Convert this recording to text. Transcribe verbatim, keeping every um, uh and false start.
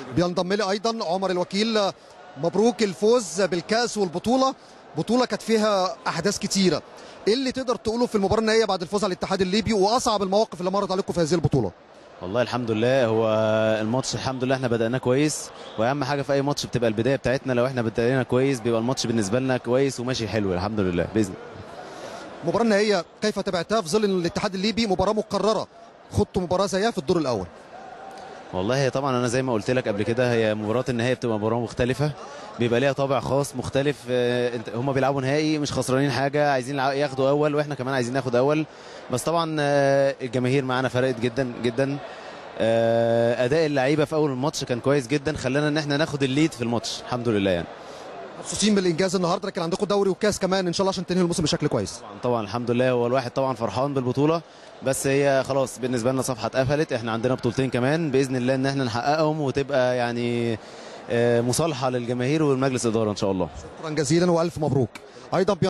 بينضم لي ايضا عمر الوكيل. مبروك الفوز بالكاس والبطوله، بطوله كانت فيها احداث كتيره. ايه اللي تقدر تقوله في المباراه النهائيه بعد الفوز على الاتحاد الليبي واصعب المواقف اللي مرت عليكم في هذه البطوله؟ والله الحمد لله، هو الماتش الحمد لله احنا بدأناه كويس، واهم حاجه في اي ماتش بتبقى البدايه بتاعتنا. لو احنا بدأنا كويس بيبقى الماتش بالنسبه لنا كويس وماشي حلو الحمد لله باذن الله. المباراه النهائيه كيف تابعتها في ظل ان الاتحاد الليبي مباراه مكرره، خضتوا مباراه زيها في الدور الاول؟ والله هي طبعا انا زي ما قلت لك قبل كده، هي مباراه النهائي بتبقى مباراه مختلفه، بيبقى ليها طابع خاص مختلف. هم بيلعبوا نهائي مش خسرانين حاجه، عايزين ياخدوا اول واحنا كمان عايزين ناخد اول. بس طبعا الجماهير معانا فرقت جدا جدا. اداء اللعيبه في اول الماتش كان كويس جدا، خلانا ان احنا ناخد الليد في الماتش الحمد لله. يعني مبسوطين بالانجاز النهارده، لكن عندكم دوري وكاس كمان ان شاء الله عشان تنهي الموسم بشكل كويس. طبعا طبعا الحمد لله، هو الواحد طبعا فرحان بالبطوله، بس هي خلاص بالنسبه لنا صفحه اتقفلت. احنا عندنا بطولتين كمان باذن الله ان احنا نحققهم، وتبقى يعني مصالحه للجماهير والمجلس الاداره ان شاء الله. شكرا جزيلا والف مبروك ايضا.